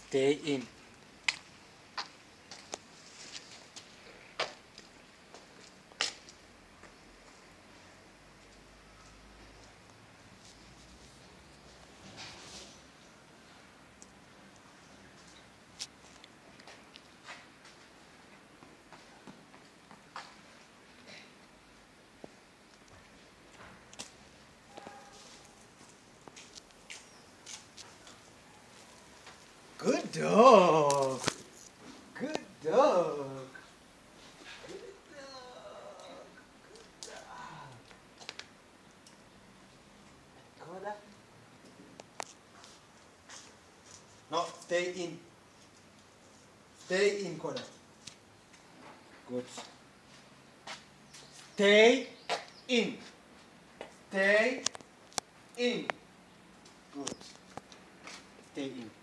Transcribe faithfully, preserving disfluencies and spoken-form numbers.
Stay in. Good dog. Good dog. Good dog. Good dog. Koda. No, stay in. Stay in, Koda. Good. Stay in. Stay in. Good. Stay in.